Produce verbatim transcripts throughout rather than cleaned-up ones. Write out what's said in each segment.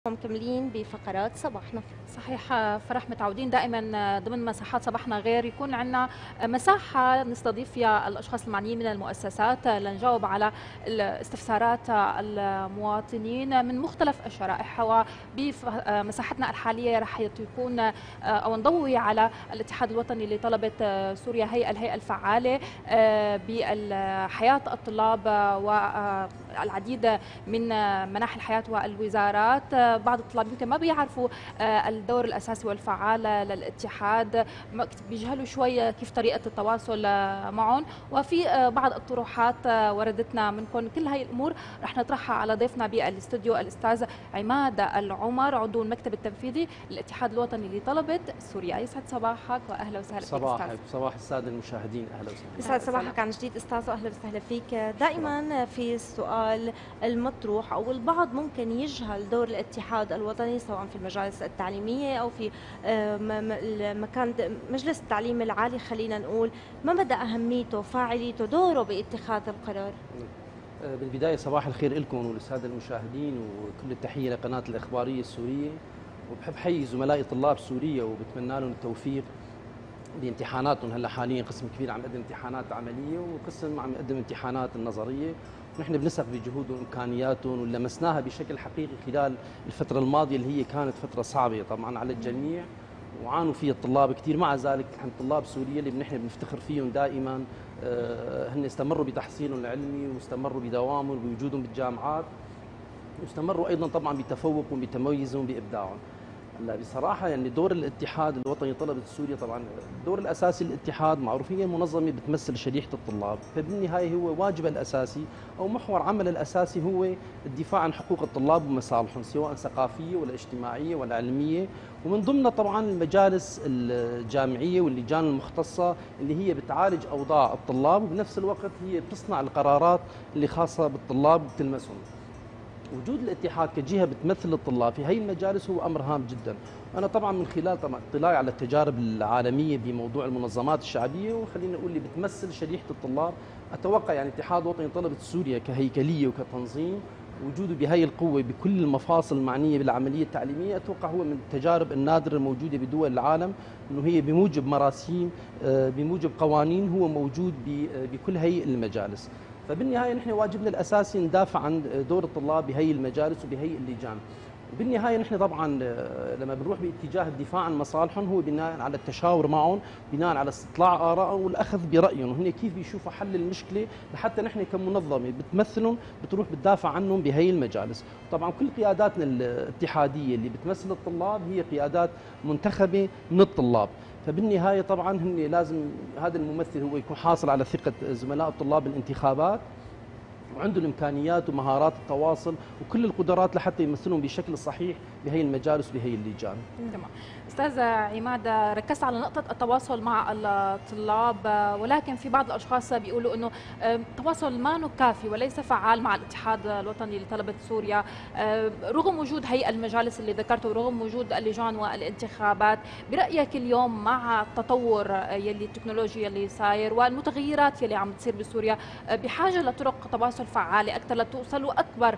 مكملين بفقرات صباحنا. صحيح فرح، متعودين دائما ضمن مساحات صباحنا غير يكون عندنا مساحة نستضيف فيها الأشخاص المعنيين من المؤسسات لنجاوب على استفسارات المواطنين من مختلف الشرائح. وبمساحتنا الحالية رح يكون أو نضوي على الاتحاد الوطني لطلبة سوريا، هي الهيئة الفعالة بحياة الطلاب والعديد من مناحي الحياة والوزارات. بعض الطلاب يمكن ما بيعرفوا الدور الأساسي والفعال للاتحاد، بيجهلوا شوي كيف طريقة التواصل معهم، وفي بعض الطروحات وردتنا منكم. كل هاي الأمور رح نطرحها على ضيفنا بالاستوديو الأستاذ عماد العمر، عضو المكتب التنفيذي للاتحاد الوطني لطلبة سوريا. يسعد صباحك وأهلا وسهلا فيك صباحك. صباح السادة المشاهدين، أهلا وسهلا. يسعد صباحك عن جديد أستاذ وأهلا وسهلا فيك. دائما في السؤال المطروح أو البعض ممكن يجهل دور الاتحاد الوطني سواء في المجالس التعليمية أو في مكان مجلس التعليم العالي، خلينا نقول ما مدى أهميته، فاعليته، دوره باتخاذ القرار؟ بالبداية صباح الخير لكم وللسادة المشاهدين، وكل التحية لقناة الإخبارية السورية. وبحب حيي زملائي طلاب سوريا وبتمنى لهم التوفيق بامتحاناتهم. هلا حاليا قسم كبير عم يقدم امتحانات عملية وقسم عم يقدم امتحانات النظرية، ونحن بنثق بجهودهم وامكانياتهم واللي لمسناها بشكل حقيقي خلال الفتره الماضيه اللي هي كانت فتره صعبه طبعا على الجميع وعانوا فيها الطلاب كثير. مع ذلك نحن طلاب سوريا اللي نحن بنفتخر فيهم دائما، هن استمروا بتحصيلهم العلمي واستمروا بدوامهم بوجودهم بالجامعات، واستمروا ايضا طبعا بتفوقهم بتميزهم بابداعهم. هلا بصراحه يعني دور الاتحاد الوطني لطلبه سوريا، طبعا الدور الاساسي للاتحاد معروف هي منظمه بتمثل شريحه الطلاب، فبالنهايه هو واجبها الاساسي او محور عمل الاساسي هو الدفاع عن حقوق الطلاب ومصالحهم سواء ثقافيه ولا اجتماعيه ولا علميه، ومن ضمنها طبعا المجالس الجامعيه واللجان المختصه اللي هي بتعالج اوضاع الطلاب وبنفس الوقت هي بتصنع القرارات اللي خاصه بالطلاب وبتلمسهم. وجود الاتحاد كجهه بتمثل الطلاب في هي المجالس هو امر هام جدا. انا طبعا من خلال طبعا اطلاعي على التجارب العالميه بموضوع المنظمات الشعبيه وخلينا نقول اللي بتمثل شريحه الطلاب، اتوقع يعني اتحاد وطني طلبه سوريا كهيكليه وكتنظيم وجوده بهي القوه بكل المفاصل المعنيه بالعمليه التعليميه، اتوقع هو من التجارب النادره الموجوده بدول العالم، انه هي بموجب مراسيم بموجب قوانين هو موجود بكل هي المجالس. فبالنهايه نحن واجبنا الاساسي ندافع عن دور الطلاب بهي المجالس وبهي اللجان. وبالنهايه نحن طبعا لما بنروح باتجاه الدفاع عن مصالحهم هو بناء على التشاور معهم، بناء على استطلاع ارائهم والاخذ برايهم، وهن كيف بيشوفوا حل المشكله لحتى نحن كمنظمه بتمثلهم بتروح بتدافع عنهم بهي المجالس. طبعا كل قياداتنا الاتحاديه اللي بتمثل الطلاب هي قيادات منتخبه من الطلاب، فبالنهايه طبعا هن لازم هذا الممثل هو يكون حاصل على ثقه زملاء الطلاب بالانتخابات وعنده الامكانيات ومهارات التواصل وكل القدرات لحتى يمثلهم بشكل صحيح بهي المجالس وبهي اللجان. تمام. استاذ عماد، ركزت على نقطه التواصل مع الطلاب، ولكن في بعض الاشخاص بيقولوا انه التواصل ما كافي وليس فعال مع الاتحاد الوطني لطلبه سوريا رغم وجود هي المجالس اللي ذكرته ورغم وجود اللجان والانتخابات. برايك اليوم مع التطور يلي التكنولوجيا اللي صاير والمتغيرات يلي عم تصير بسوريا بحاجه لطرق تواصل فعاله اكثر لتوصلوا اكبر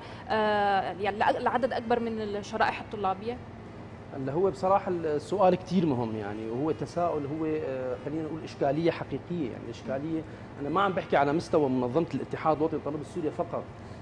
يعني لعدد اكبر من الشرائح الطلابيه؟ اللي هو بصراحه السؤال كثير مهم يعني، وهو تساؤل هو خلينا نقول اشكاليه حقيقيه. يعني اشكاليه انا ما عم بحكي على مستوى منظمه الاتحاد الوطني لطلبه سوريا فقط،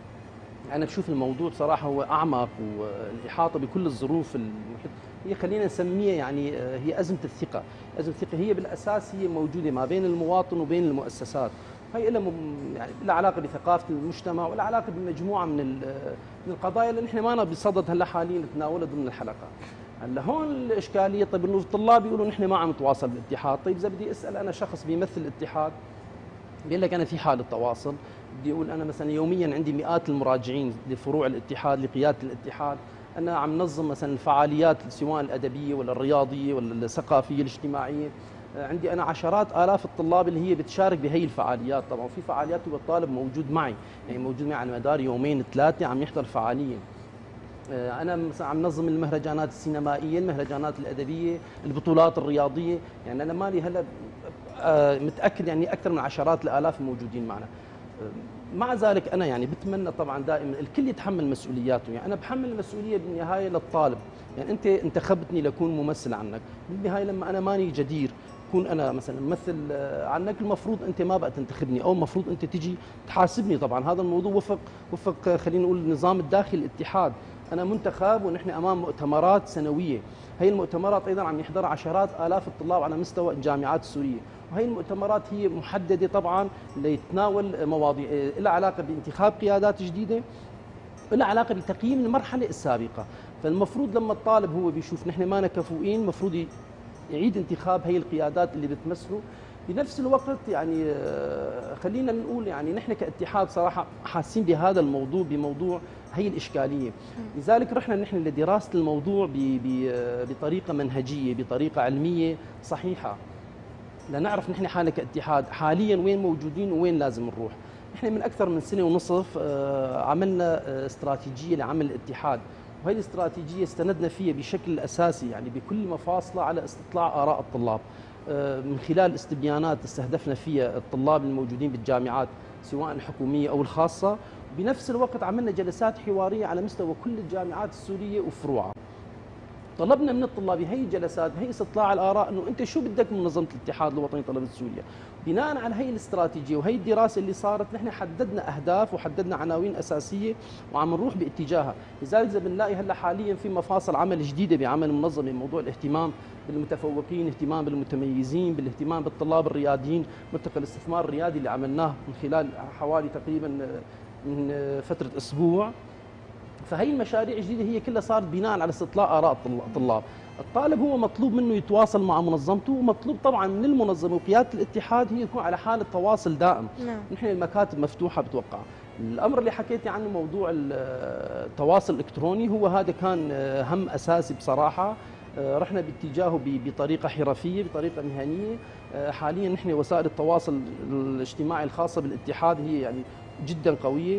انا بشوف الموضوع بصراحه هو اعمق، والاحاطه بكل الظروف المحيط هي خلينا نسميها يعني هي ازمه الثقه. ازمه الثقه هي بالاساس هي موجوده ما بين المواطن وبين المؤسسات، هي لها يعني لها علاقه بثقافه المجتمع ولا علاقه بمجموعه من من القضايا اللي نحن ما بصدد هلا حاليا نتناولها ضمن الحلقه. هلا هون الاشكاليه، طيب انه الطلاب يقولوا نحن ما عم نتواصل بالاتحاد، طيب اذا بدي اسال انا شخص بيمثل الاتحاد بيقول لك انا في حاله تواصل، بدي اقول انا مثلا يوميا عندي مئات المراجعين لفروع الاتحاد لقياده الاتحاد، انا عم نظم مثلا الفعاليات سواء الادبيه ولا الرياضيه ولا الثقافيه الاجتماعيه، عندي انا عشرات الاف الطلاب اللي هي بتشارك بهي الفعاليات. طبعا في فعاليات هو الطالب موجود معي يعني موجود معي على مدار يومين ثلاثه عم يحضر فعاليه. انا مثلا عم نظم المهرجانات السينمائيه، المهرجانات الادبيه، البطولات الرياضيه، يعني انا مالي هلا متاكد يعني اكثر من عشرات الالاف الموجودين معنا. مع ذلك انا يعني بتمنى طبعا دائما الكل يتحمل مسؤولياته، يعني انا بحمل المسؤوليه بالنهايه للطالب، يعني انت انتخبتني لكون ممثل عنك، بالنهايه لما انا ماني جدير كون انا مثلا ممثل عنك، المفروض انت ما بقى تنتخبني، او المفروض انت تجي تحاسبني. طبعا هذا الموضوع وفق وفق خلينا نقول النظام الداخلي الاتحاد، انا منتخب ونحن امام مؤتمرات سنويه، هي المؤتمرات ايضا عم يحضرها عشرات الاف الطلاب على مستوى الجامعات السوريه، وهي المؤتمرات هي محدده طبعا لتتناول مواضيع لها علاقه بانتخاب قيادات جديده، لها علاقه بتقييم المرحله السابقه. فالمفروض لما الطالب هو بيشوف نحن ما كفؤين، المفروض يعيد انتخاب هي القيادات اللي بتمثله. بنفس الوقت يعني خلينا نقول يعني نحن كاتحاد صراحه حاسين بهذا الموضوع، بموضوع هي الاشكاليه، لذلك رحنا نحن لدراسه الموضوع بطريقه منهجيه، بطريقه علميه صحيحه، لنعرف نحن حالنا كاتحاد حاليا وين موجودين وين لازم نروح. نحن من اكثر من سنه ونصف عملنا استراتيجيه لعمل الاتحاد، وهي الاستراتيجيه استندنا فيها بشكل اساسي يعني بكل مفاصله على استطلاع اراء الطلاب، من خلال استبيانات استهدفنا فيها الطلاب الموجودين بالجامعات سواء الحكوميه او الخاصه، بنفس الوقت عملنا جلسات حواريه على مستوى كل الجامعات السوريه وفروعها. طلبنا من الطلاب هي الجلسات، هي استطلاع الاراء، انه انت شو بدك من منظمه الاتحاد الوطني لطلبه سوريا. بناء على هي الاستراتيجيه وهي الدراسه اللي صارت، نحن حددنا اهداف وحددنا عناوين اساسيه وعم نروح باتجاهها، لذلك اذا بنلاقي هلا حاليا في مفاصل عمل جديده بعمل المنظمه، موضوع الاهتمام بالمتفوقين، اهتمام بالمتميزين، بالاهتمام بالطلاب الرياديين، ملتقى الاستثمار الريادي اللي عملناه من خلال حوالي تقريبا من فتره اسبوع. فهي المشاريع الجديده هي كلها صارت بناء على استطلاع اراء الطلاب. الطالب هو مطلوب منه يتواصل مع منظمته، ومطلوب طبعا من المنظمه وقياده الاتحاد هي يكون على حاله تواصل دائم. نعم. نحن المكاتب مفتوحه بتوقع. الامر اللي حكيتي عنه موضوع التواصل الالكتروني، هو هذا كان هم اساسي بصراحه، رحنا باتجاهه بطريقه حرفيه، بطريقه مهنيه. حاليا نحن وسائل التواصل الاجتماعي الخاصه بالاتحاد هي يعني جدا قويه.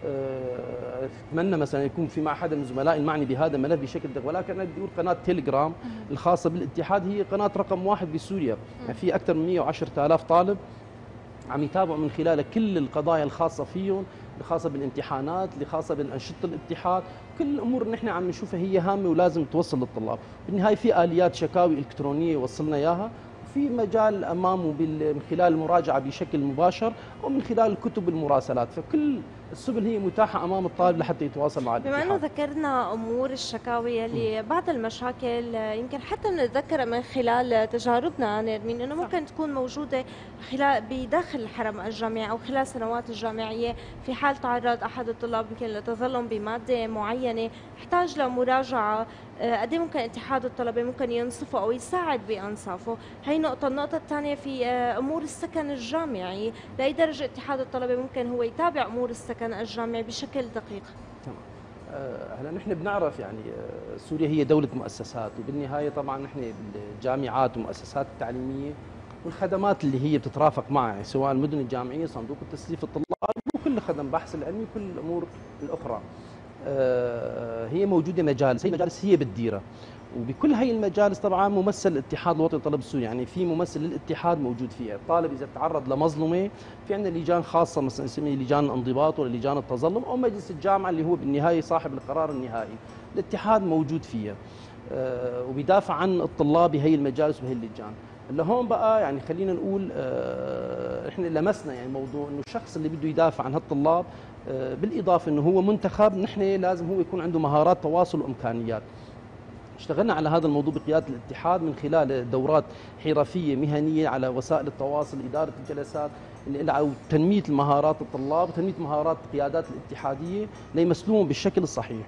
اتمنى مثلا يكون في مع حدا من زملائي المعني بهذا الملف بشكل دقيق، ولكن انا بدي اقول قناه تيليجرام الخاصه بالاتحاد هي قناه رقم واحد بسوريا، يعني في اكثر من مئة وعشرة آلاف طالب عم يتابعوا من خلالها كل القضايا الخاصه فيهم، الخاصه بالامتحانات، اللي خاصه بالانشطه الاتحاد، كل الامور اللي نحن عم نشوفها هي هامه ولازم توصل للطلاب. بالنهايه في اليات شكاوي الكترونيه وصلنا اياها، في مجال امامه من خلال المراجعه بشكل مباشر او من خلال الكتب والمراسلات، فكل السبل هي متاحه امام الطالب لحتى يتواصل مع الاتحاد. بما انه ذكرنا امور الشكاوي اللي بعض المشاكل يمكن حتى بنتذكرها من خلال تجاربنا نرمين، انه ممكن تكون موجوده خلال بداخل الحرم الجامعي او خلال سنوات الجامعيه، في حال تعرض احد الطلاب يمكن لتظلم بماده معينه احتاج لمراجعه، قد ايه ممكن اتحاد الطلبه ممكن ينصفه او يساعد بانصافه. هي نقطه. النقطه الثانيه في امور السكن الجامعي، لاي درجه اتحاد الطلبه ممكن هو يتابع امور السكن الجامعي بشكل دقيق؟ تمام. هلا نحن بنعرف يعني سوريا هي دوله مؤسسات، وبالنهايه طبعا نحن بالجامعات والمؤسسات التعليميه والخدمات اللي هي بتترافق معها، يعني سواء المدن الجامعيه، صندوق التسليف الطلاب، وكل خدم البحث العلمي، كل الامور الاخرى هي موجوده مجالس، هي مجالس هي بتديرها، وبكل هي المجالس طبعا ممثل الاتحاد الوطني للطلبه السوري، يعني في ممثل للاتحاد موجود فيها. الطالب اذا تعرض لمظلمه في عندنا لجان خاصه مثلا نسميها لجان الانضباط ولا لجان التظلم، او مجلس الجامعه اللي هو بالنهايه صاحب القرار النهائي، الاتحاد موجود فيها وبيدافع عن الطلاب بهي المجالس وبهي اللجان. اللي هون بقى يعني خلينا نقول احنا لمسنا يعني موضوع انه الشخص اللي بده يدافع عن هالطلاب بالاضافه انه هو منتخب، نحن لازم هو يكون عنده مهارات تواصل وامكانيات. اشتغلنا على هذا الموضوع بقياده الاتحاد من خلال دورات حرفيه مهنيه على وسائل التواصل، اداره الجلسات او تنميه المهارات الطلاب وتنميه مهارات القيادات الاتحاديه ليمثلوهم بالشكل الصحيح.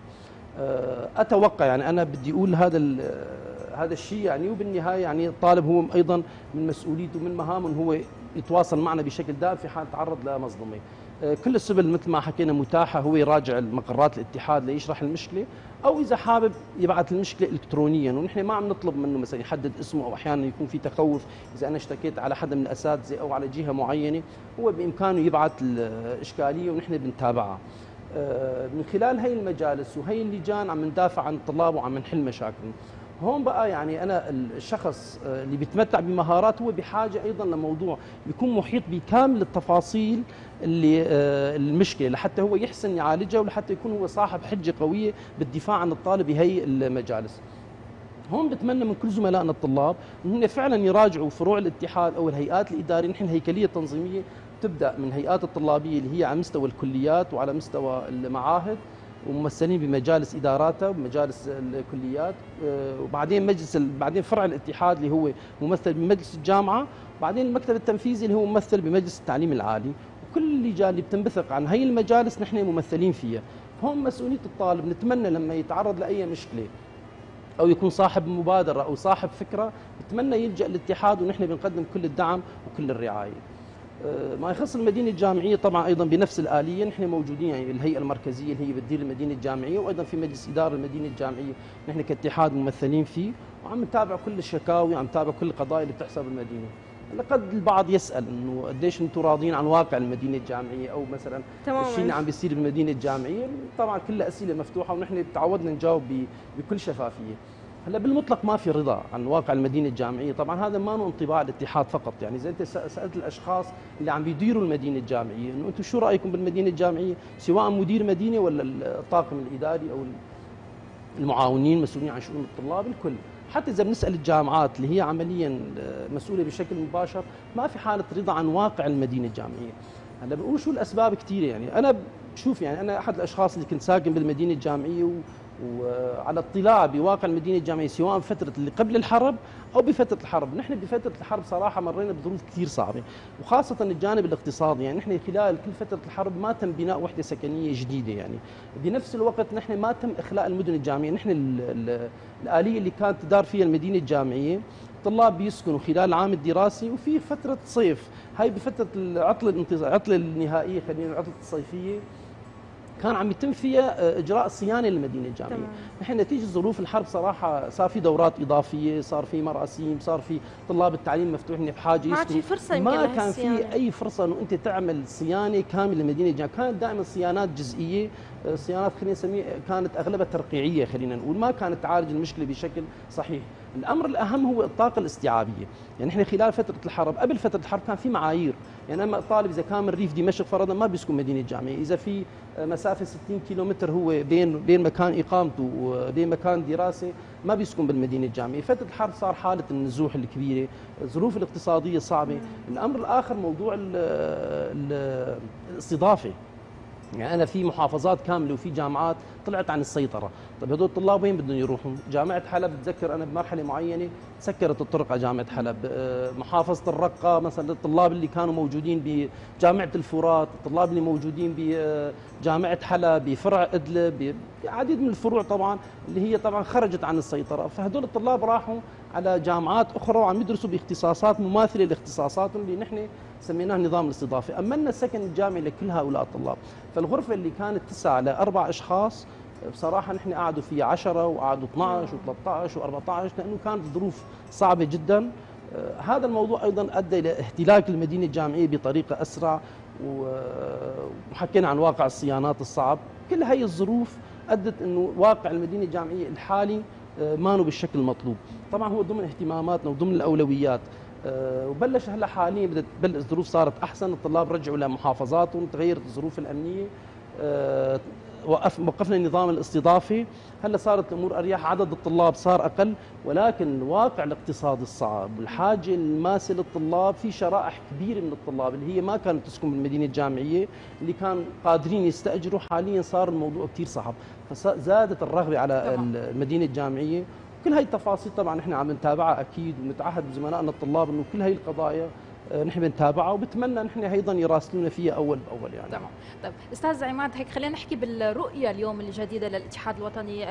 اتوقع يعني انا بدي اقول هذا هذا الشيء يعني، وبالنهايه يعني الطالب هو ايضا من مسؤوليته من مهامه انه هو يتواصل معنا بشكل دائم في حال تعرض لمظلمه. كل السبل مثل ما حكينا متاحه، هو يراجع المقرات الاتحاد ليشرح المشكله، او اذا حابب يبعث المشكله الكترونيا، ونحن ما عم نطلب منه مثلا يحدد اسمه، او احيانا يكون في تخوف اذا انا اشتكيت على حدا من الاساتذه او على جهه معينه، هو بامكانه يبعث الاشكاليه ونحن بنتابعها. من خلال هي المجالس وهي اللجان عم ندافع عن الطلاب وعم نحل مشاكلهم. هون بقى يعني انا الشخص اللي بيتمتع بمهارات هو بحاجه ايضا لموضوع يكون محيط بكامل التفاصيل اللي المشكله لحتى هو يحسن يعالجها، ولحتى يكون هو صاحب حجه قويه بالدفاع عن الطالب بهي المجالس. هون بتمنى من كل زملائنا الطلاب انهم فعلا يراجعوا فروع الاتحاد او الهيئات الاداريه. نحن الهيكليه التنظيميه تبدا من هيئات الطلابيه اللي هي على مستوى الكليات وعلى مستوى المعاهد وممثلين بمجالس اداراتها ومجالس الكليات، وبعدين مجلس بعدين فرع الاتحاد اللي هو ممثل بمجلس الجامعه، وبعدين المكتب التنفيذي اللي هو ممثل بمجلس التعليم العالي، وكل اللجان اللي بتنبثق عن هي المجالس نحن ممثلين فيها. فهم مسؤوليه الطالب. نتمنى لما يتعرض لاي مشكله او يكون صاحب مبادره او صاحب فكره بتمنى يلجا للاتحاد، ونحن بنقدم كل الدعم وكل الرعايه. ما يخص المدينه الجامعيه طبعا ايضا بنفس الاليه نحن موجودين، يعني الهيئه المركزيه اللي هي بتدير المدينه الجامعيه، وايضا في مجلس اداره المدينه الجامعيه نحن كاتحاد ممثلين فيه، وعم نتابع كل الشكاوي وعم نتابع كل القضايا اللي بتحصل بالمدينه. لقد البعض يسال انه قديش انتم راضيين عن واقع المدينه الجامعيه، او مثلا الشيء اللي عم بيصير بالمدينه الجامعيه. طبعا كل اسئله مفتوحه ونحن تعودنا نجاوب بكل شفافيه. هلا بالمطلق ما في رضا عن واقع المدينه الجامعيه، طبعا هذا ما هو انطباع الاتحاد فقط، يعني اذا انت سالت الاشخاص اللي عم بيديروا المدينه الجامعيه انه انتم شو رايكم بالمدينه الجامعيه، سواء مدير مدينه ولا الطاقم الاداري او المعاونين مسؤولين عن شؤون الطلاب، الكل. حتى اذا بنسال الجامعات اللي هي عمليا مسؤوله بشكل مباشر ما في حاله رضا عن واقع المدينه الجامعيه. هلا بنقول شو الاسباب كثيره، يعني انا بشوف يعني انا احد الاشخاص اللي كنت ساكن بالمدينه الجامعيه و وعلى اطلاع بواقع المدينه الجامعيه سواء بفتره اللي قبل الحرب او بفتره الحرب. نحن بفتره الحرب صراحه مرينا بظروف كثير صعبه، وخاصه الجانب الاقتصادي. يعني نحن خلال كل فتره الحرب ما تم بناء وحده سكنيه جديده، يعني بنفس الوقت نحن ما تم اخلاء المدن الجامعيه. نحن ال ال الاليه اللي كانت تدار فيها المدينه الجامعيه الطلاب بيسكنوا خلال العام الدراسي وفي فتره صيف، هاي بفتره العطله العطله النهائيه خلينا العطله الصيفيه كان عم يتم فيها اجراء صيانه للمدينه الجامعيه. نحن نتيجه ظروف الحرب صراحه صار في دورات اضافيه، صار في مراسيم، صار في طلاب التعليم مفتوحين بحاجه ما في فرصه، ما كان في اي فرصه انه انت تعمل صيانه كامله للمدينه الجامعيه، كانت دائما صيانات جزئيه، صيانات خلينا نسميها كانت اغلبها ترقيعيه خلينا نقول، ما كانت تعالج المشكله بشكل صحيح. الامر الاهم هو الطاقه الاستيعابيه، يعني احنا خلال فتره الحرب قبل فتره الحرب كان في معايير، يعني اما الطالب اذا كان من ريف دمشق فرضا ما بيسكن مدينه الجامعيه، اذا في مسافه ستين كيلومتر هو بين بين مكان اقامته وبين مكان دراسه ما بيسكن بالمدينه الجامعيه. فتره الحرب صار حاله النزوح الكبيره، الظروف الاقتصاديه صعبه. الامر الاخر موضوع ال ال الاستضافه، يعني أنا في محافظات كاملة وفي جامعات طلعت عن السيطرة. طيب هدول الطلاب وين بدهم يروحوا؟ جامعة حلب بتذكر أنا بمرحلة معينة سكرت الطرق على جامعة حلب، محافظة الرقة مثلا الطلاب اللي كانوا موجودين بجامعة الفرات، الطلاب اللي موجودين بجامعة حلب، بفرع إدلب، بعديد من الفروع طبعا اللي هي طبعا خرجت عن السيطرة، فهدول الطلاب راحوا على جامعات أخرى وعم يدرسوا باختصاصات مماثلة لاختصاصاتهم اللي نحن سميناه نظام الاستضافة. أمنا السكن الجامعي لكل هؤلاء الطلاب، فالغرفة اللي كانت تسعة لأربع أشخاص بصراحة نحن قعدوا فيها عشرة وقعدوا اثنعش وثلاثة عشر وأربعة عشر لأنه كانت ظروف صعبة جدا. هذا الموضوع أيضا أدى إلى اهتلاك المدينة الجامعية بطريقة أسرع، وحكينا عن واقع الصيانات الصعب. كل هاي الظروف أدت أنه واقع المدينة الجامعية الحالي ما هو بالشكل المطلوب. طبعا هو ضمن اهتماماتنا وضمن الأولويات، وبلش هلا حاليا بدات تبلش الظروف صارت احسن، الطلاب رجعوا لمحافظاتهم، تغيرت الظروف الامنيه، وقف وقفنا نظام الاستضافه، هلا صارت الامور اريح، عدد الطلاب صار اقل، ولكن الواقع الاقتصادي الصعب والحاجه الماسه للطلاب، في شرائح كبيره من الطلاب اللي هي ما كانت تسكن بالمدينه الجامعيه اللي كان قادرين يستاجروا، حاليا صار الموضوع كثير صعب، فزادت الرغبه على المدينه الجامعيه. كل هاي التفاصيل طبعا نحن عم نتابعها اكيد، ونتعهد بزملائنا الطلاب انه كل هاي القضايا نحن بنتابعها، وبتمنى نحن ايضا يراسلونا فيها اول باول يعني. تمام. طيب استاذ عماد، هيك خلينا نحكي بالرؤيه اليوم الجديده للاتحاد الوطني.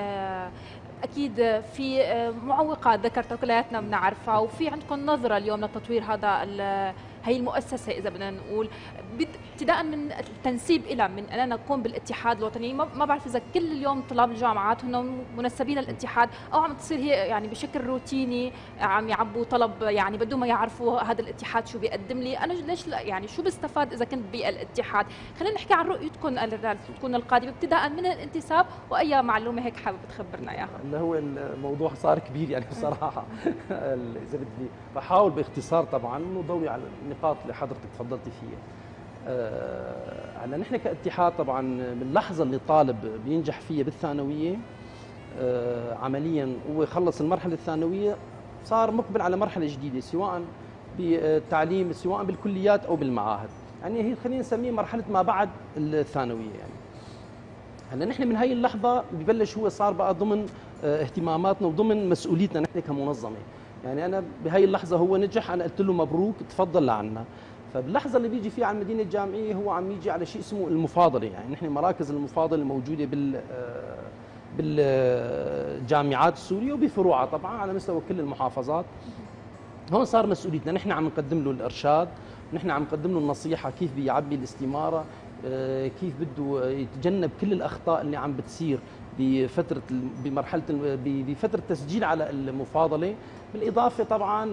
اكيد في معوقات ذكرتها كلياتنا بنعرفها، وفي عندكم نظره اليوم لتطوير هذا هي المؤسسه اذا بدنا نقول. ابتداء من التنسيب الى من اننا نقوم بالاتحاد الوطني. ما بعرف اذا كل اليوم طلاب الجامعات هن منسبين للاتحاد او عم تصير هي يعني بشكل روتيني عم يعبوا طلب يعني بدون ما يعرفوا هذا الاتحاد شو بيقدم لي. انا ليش لا يعني شو بستفاد اذا كنت بالاتحاد؟ خلينا نحكي عن رؤيتكم تكون القادمه ابتداء من الانتساب، واي معلومه هيك حابب تخبرنا اياها. اللي هو الموضوع صار كبير يعني بصراحه. اذا بدي بحاول باختصار طبعا انه ضوي على النقاط اللي حضرتك تفضلتي فيها. هلا نحن كاتحاد طبعا من اللحظه اللي طالب بينجح فيها بالثانويه آه عمليا هو خلص المرحله الثانويه صار مقبل على مرحله جديده سواء بالتعليم سواء بالكليات او بالمعاهد، يعني هي خلينا نسميه مرحله ما بعد الثانويه. يعني هلا نحن من هي اللحظه ببلش هو صار بقى ضمن آه اهتماماتنا وضمن مسؤوليتنا نحن كمنظمه. يعني انا بهي اللحظه هو نجح، انا قلت له مبروك تفضل لعنا. فباللحظه اللي بيجي فيها على المدينه الجامعيه هو عم يجي على شيء اسمه المفاضله. يعني نحن مراكز المفاضله الموجوده بال بالجامعات السوريه وبفروعها طبعا على مستوى كل المحافظات. هون صار مسؤوليتنا، نحن عم نقدم له الارشاد، نحن عم نقدم له النصيحه كيف بيعبي الاستماره، كيف بده يتجنب كل الاخطاء اللي عم بتصير بفتره بمرحله بفتره تسجيل على المفاضله. بالاضافه طبعا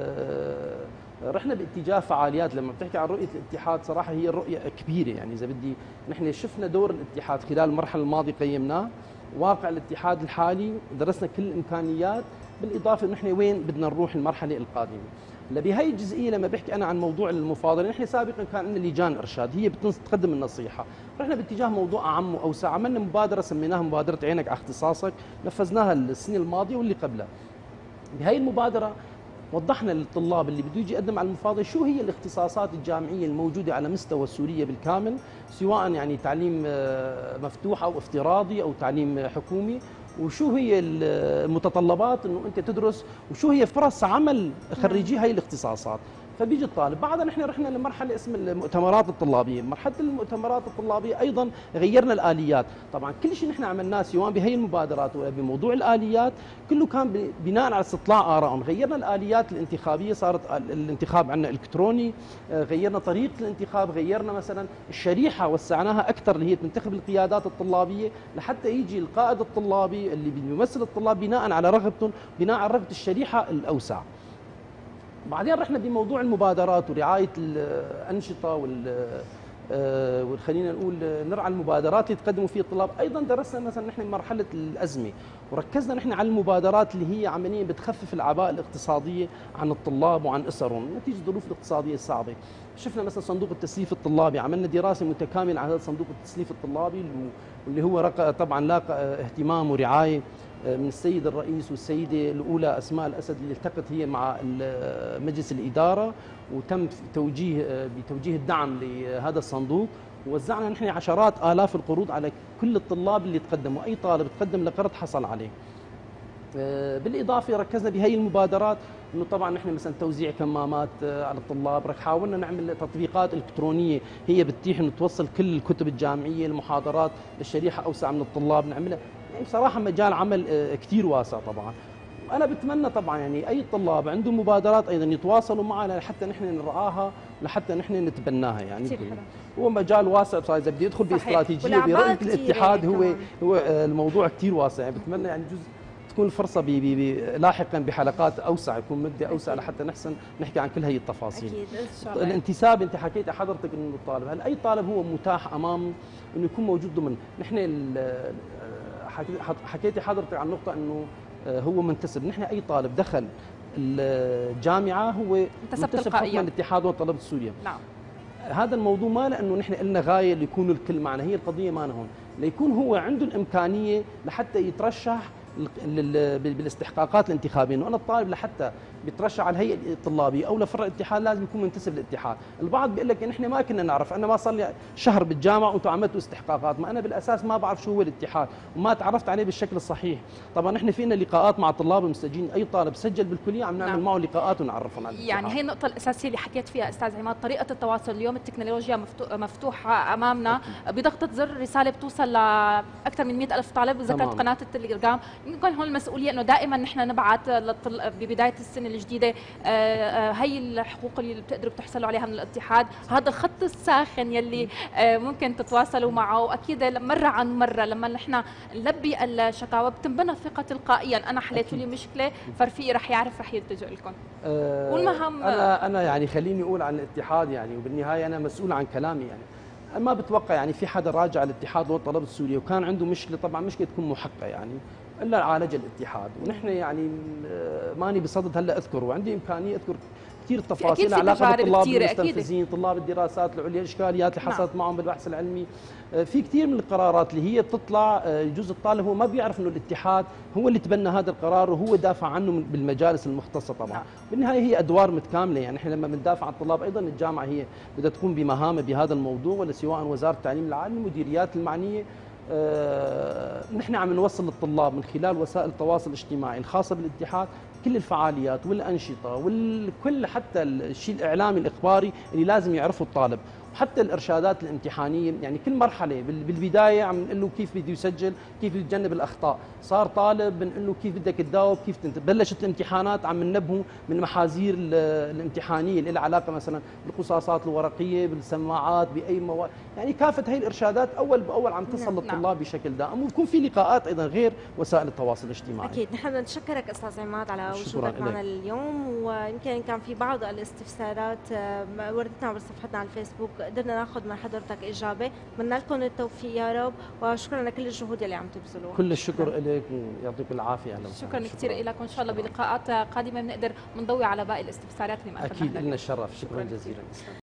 رحنا باتجاه فعاليات. لما بتحكي عن رؤيه الاتحاد صراحه هي رؤيه كبيره، يعني اذا بدي نحن شفنا دور الاتحاد خلال المرحله الماضيه قيمناه، واقع الاتحاد الحالي درسنا كل الامكانيات، بالاضافه نحن وين بدنا نروح المرحله القادمه. هلا بهي الجزئيه لما بحكي انا عن موضوع المفاضله، نحن سابقا كان عندنا لجان ارشاد هي بتقدم النصيحه، رحنا باتجاه موضوع اعم واوسع، عملنا مبادره سميناها مبادره عينك على اختصاصك، نفذناها السنه الماضيه واللي قبلها. بهي المبادره وضحنا للطلاب اللي بده يجي يقدم على المفاضله شو هي الاختصاصات الجامعيه الموجوده على مستوى سوريا بالكامل، سواء يعني تعليم مفتوح او افتراضي او تعليم حكومي، وشو هي المتطلبات انه انت تدرس، وشو هي فرص عمل خريجي هي الاختصاصات. فبيجي الطالب. بعدها نحن رحنا لمرحله اسمها المؤتمرات الطلابيه، مرحله المؤتمرات الطلابيه ايضا غيرنا الاليات، طبعا كل شيء نحن عملناه سواء بهي المبادرات ولا بموضوع الاليات كله كان بناء على استطلاع ارائهم. غيرنا الاليات الانتخابيه، صارت الانتخاب عندنا الكتروني، غيرنا طريقه الانتخاب، غيرنا مثلا الشريحه وسعناها اكثر اللي هي تنتخب القيادات الطلابيه، لحتى يجي القائد الطلابي اللي بيمثل الطلاب بناء على رغبتهم، بناء على رغبه الشريحه الاوسع. بعدين رحنا بموضوع المبادرات ورعايه الانشطه وال وخلينا نقول نرعى المبادرات اللي تقدموا فيها الطلاب. ايضا درسنا مثلا نحن مرحله الازمه، وركزنا نحن على المبادرات اللي هي عمليا بتخفف العباءه الاقتصاديه عن الطلاب وعن اسرهم نتيجه الظروف الاقتصاديه الصعبه. شفنا مثلا صندوق التسليف الطلابي، عملنا دراسه متكامله على هذا صندوق التسليف الطلابي واللي هو طبعا لاقى اهتمام ورعايه من السيد الرئيس والسيده الاولى اسماء الاسد اللي التقت هي مع مجلس الاداره، وتم توجيه بتوجيه الدعم لهذا الصندوق، ووزعنا نحن عشرات الاف القروض على كل الطلاب اللي تقدموا، اي طالب تقدم لقرض حصل عليه. بالاضافه ركزنا بهي المبادرات انه طبعا نحن مثلا توزيع كمامات على الطلاب، رح حاولنا نعمل تطبيقات الكترونيه هي بتتيح انه توصل كل الكتب الجامعيه المحاضرات للشريحه اوسع من الطلاب نعملها. يعني بصراحه مجال عمل كثير واسع طبعا. وانا بتمنى طبعا يعني اي طلاب عندهم مبادرات ايضا يتواصلوا معنا لحتى نحن نرعاها، لحتى نحن نتبناها. يعني هو مجال واسع بصراحه، اذا بدي يدخل باستراتيجيه برؤيه الاتحاد هو هو الموضوع كثير واسع. يعني بتمنى يعني جزء تكون الفرصه بي بي بي لاحقا بحلقات اوسع، يكون مده اوسع لحتى نحسن نحكي عن كل هي التفاصيل. اكيد ان شاء الله. الانتساب انت حكيتي حضرتك انه الطالب، هل اي طالب هو متاح امامه انه يكون موجود ضمن، نحن حكيتي حضرتك عن نقطه انه هو منتسب، نحن اي طالب دخل الجامعه هو منتسب حكم الاتحاد والطلبه السوريه. نعم. هذا الموضوع ما لانه نحن قلنا غايه ليكونوا الكل معنا، هي القضيه ما هون، ليكون هو عنده الامكانيه لحتى يترشح بالاستحقاقات الانتخابيه، انه انا الطالب لحتى بيترشح على الهيئه الطلابيه او لفرع الاتحاد لازم يكون منتسب للاتحاد. البعض بيقول لك نحن ما كنا نعرف، انا ما صار لي شهر بالجامعه وانتم عملتوا استحقاقات، ما انا بالاساس ما بعرف شو هو الاتحاد وما تعرفت عليه بالشكل الصحيح. طبعا نحن فينا لقاءات مع الطلاب المستجدين، اي طالب سجل بالكليه عم نعمل نعم. معه لقاءات ونعرفهم على الاتحاد. يعني هي النقطه الاساسيه اللي حكيت فيها استاذ عماد، طريقه التواصل اليوم التكنولوجيا مفتوحه امامنا، بضغطه زر رساله بتوصل لاكثر من مئة ألف طالب، اذا كانت قناه التليجرام يمكن هون المسؤوليه انه دائما نحن نبعث للطل... ببدايه السنه الجديده هي الحقوق اللي بتقدروا تحصلوا عليها من الاتحاد، هذا الخط الساخن يلي ممكن تتواصلوا معه، واكيد مره عن مره لما نحن نلبي الشكاوى بتنبنى الثقه تلقائيا، انا حليتوا لي مشكله فرفيقي رح يعرف رح يلتجئ لكم. أه والمهم انا انا يعني خليني اقول عن الاتحاد يعني، وبالنهايه انا مسؤول عن كلامي يعني. ما بتوقع يعني في حدا راجع الاتحاد والطلب السوري وكان عنده مشكله، طبعا مشكله تكون محقه يعني، الا عالجها الاتحاد. ونحن يعني ماني بصدد هلا اذكر، وعندي امكانيه اذكر كثير تفاصيل علاقه بالطلاب المستنفذين، طلاب الدراسات العليا، الاشكاليات اللي حصلت معهم بالبحث العلمي. في كثير من القرارات اللي هي بتطلع يجوز الطالب هو ما بيعرف انه الاتحاد هو اللي تبنى هذا القرار وهو دافع عنه بالمجالس المختصه طبعا. نعم. بالنهايه هي ادوار متكامله يعني، احنا لما بندافع عن الطلاب ايضا الجامعه هي بدها تقوم بمهامها بهذا الموضوع، ولا سواء وزاره التعليم العالي، المديريات المعنيه. آه نحن عم نوصل للطلاب من خلال وسائل التواصل الاجتماعي الخاصه بالاتحاد كل الفعاليات والانشطه وكل حتى الشيء الاعلامي الاخباري اللي لازم يعرفه الطالب، وحتى الارشادات الامتحانيه يعني كل مرحله. بالبدايه عم نقول له كيف بده يسجل، كيف يتجنب الاخطاء، صار طالب بنقول له كيف بدك تجاوب، كيف تنتبه. بلشت الامتحانات عم ننبهه من المحاذير الامتحانيه اللي لها علاقه مثلا بالقصاصات الورقيه، بالسماعات، باي مواد، يعني كافه هي الارشادات اول باول عم تصل للطلاب بشكل دائم، وبكون في لقاءات ايضا غير وسائل التواصل الاجتماعي. اكيد نحن نتشكرك استاذ عماد على وجودك معنا اليوم، ويمكن كان في بعض الاستفسارات وردتنا على صفحتنا على الفيسبوك قدرنا ناخذ من حضرتك اجابه، بتمنى لكم التوفيق يا رب، وشكرا لكل الجهود اللي عم تبذلوها. كل الشكر لك ويعطيك العافيه. اهلا وسهلا. شكرا كثير لك، وان شاء الله بلقاءات قادمه بنقدر بنضوي على باقي الاستفسارات اللي ما اكيد لنا الشرف. شكرا, شكرا جزيلا.